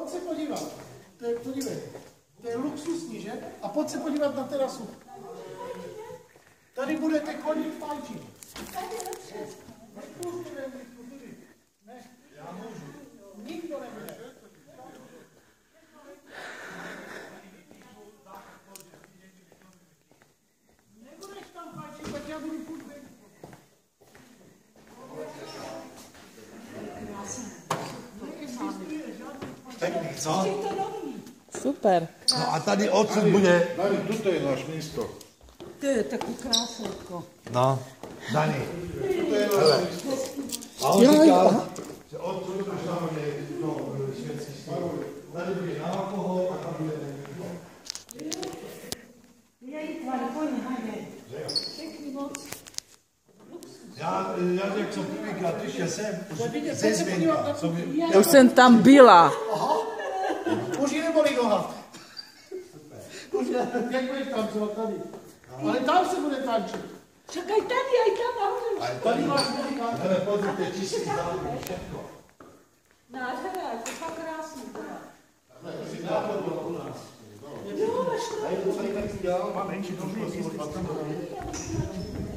Pojď se podívat. Podívej. To je luxusní, že? A pojď se podívat na terasu. Tady budete chodit fajčit. Ne. Já můžu. Nikdo nebude. Nebudeš tam fajčit, tak já budu furt venku. Pěkný, co? Super. No a tady odsud bude... Dani, tuto je náš místo. To je takový krásotko. No, Dani. Tuto je náš místo. A on říkal, že odsud bude švédský stůl. Tady bude alkohol a tam bude alkohol. Pěkný moc. Já jak jsem prvníkrát přišel sem, ze Zvěnka. Já už jsem tam byla. Aha. Už ji nebolí noha. Už jak budeš tancovat tady. Ale tam se bude tančit. Čekaj tady, aj tam nahoře. Tady máš muzikant. Ale pozor, to je čistý závodní, všechno. Nádhera, to je fakt krásný. Si nápad byla u nás. Jo, máš to. A je to celý tak dělal, má menší trošku, asi 20 minut.